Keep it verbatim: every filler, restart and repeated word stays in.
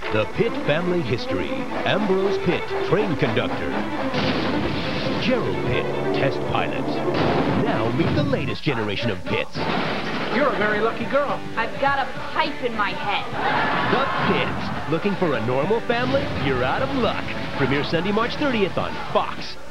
The Pitt family history. Ambrose Pitt, train conductor. Gerald Pitt, test pilot. Now meet the latest generation of Pitts. You're a very lucky girl. I've got a pipe in my head. The Pitts. Looking for a normal family? You're out of luck. Premiere Sunday, March thirtieth on Fox.